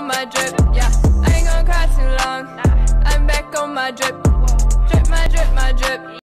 on my drip, yeah. I ain't gonna cry too long. I'm back on my drip. Drip, my drip, my drip.